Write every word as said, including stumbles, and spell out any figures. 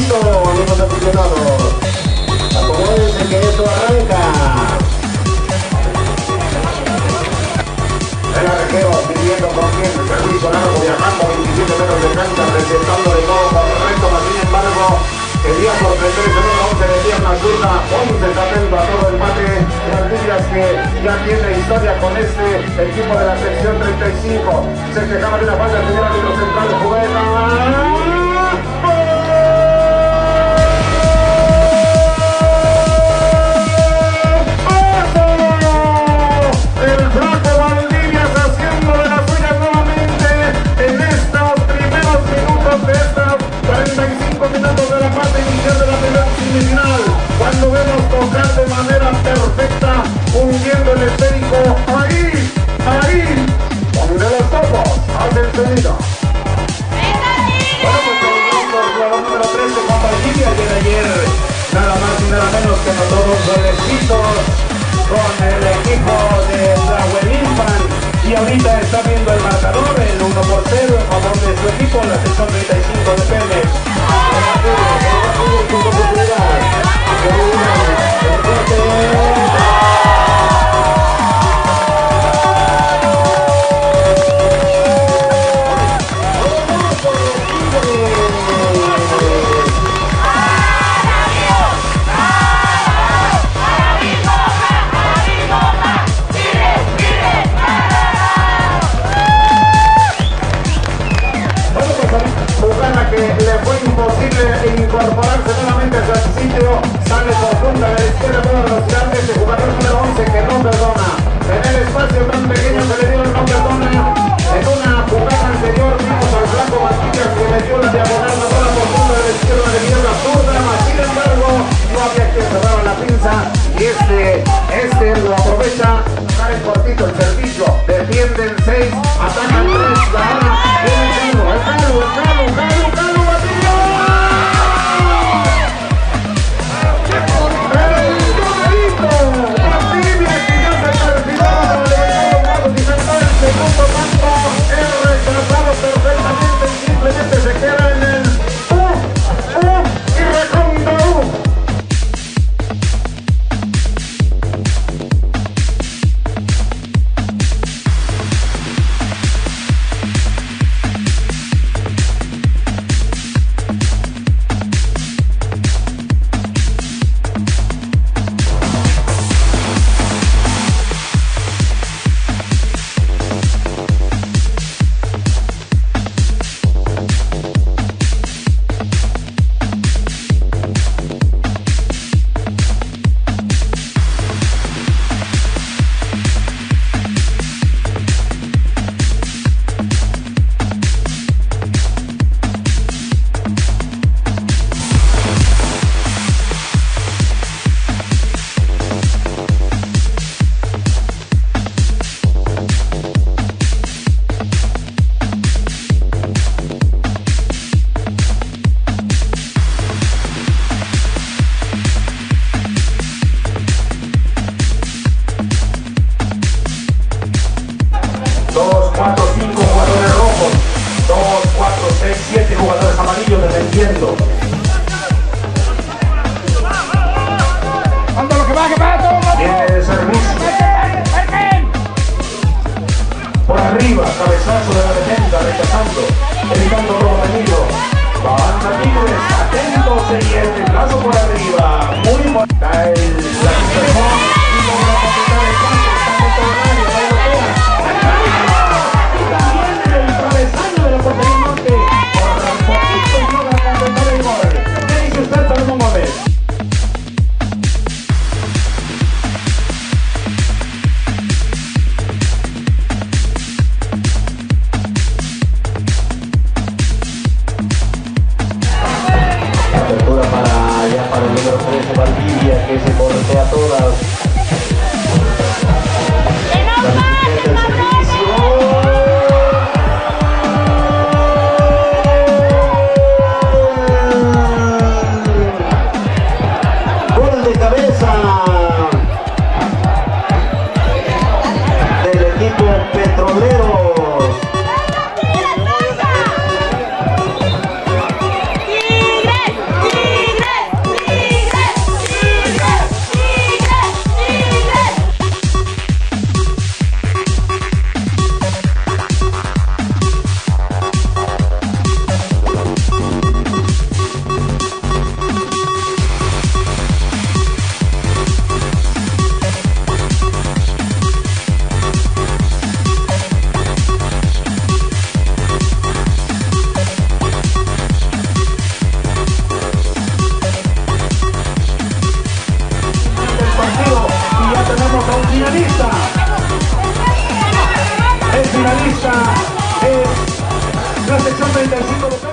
suavecito, amigos aficionados. Acomódense que esto arranca. El arquero pidiendo con bien el servicio largo, viajando veintisiete metros de cancha, presentándole todo correcto, mas sin embargo quería sorprender ese número once de pierna zurda. Ponce está atento a todo el mate. Valdivia que ya tiene historia con este equipo de la sección treinta y cinco. Se quejaba de una falta del señor árbitro central de Jugueta. El flaco Valdivia haciendo de las suyas nuevamente en estos primeros minutos de estos cuarenta y cinco minutos de la parte inicial de la primera semifinal, cuando vemos tocar de manera perfecta, hundiendo el esférico, ahí, ahí, donde los topos hacen sonido. Bueno, pues terminamos el jugador número trece con Valdivia, y de ayer nada más y nada menos que anotó dos golecitos con el equipo de Tlahuelilpan, y ahorita está viendo el marcador, el uno por cero en favor de su equipo, la sección treinta y cinco de Pemex. Incorporarse nuevamente a su sitio, sale por punta de la izquierda por velocidad. Este jugador número once que no perdona. En el espacio tan pequeño que le dieron, no perdona. En una jugada anterior vimos al flaco Valdivia que metió la diagonal, la bola por punta de la izquierda de Guillermo zurda, mas sin embargo no había quien cerrara la pinza, y este, este lo aprovecha, sale cortito el servicio, defienden seis, atacan tres, la hora viene el Calo, el Calo, el Calo, Calo, Calo, Valdivia. Segundo tanto es rechazado perfectamente, simplemente se queda en el U, U y recontra U. finalista. El finalista es la sección treinta y cinco.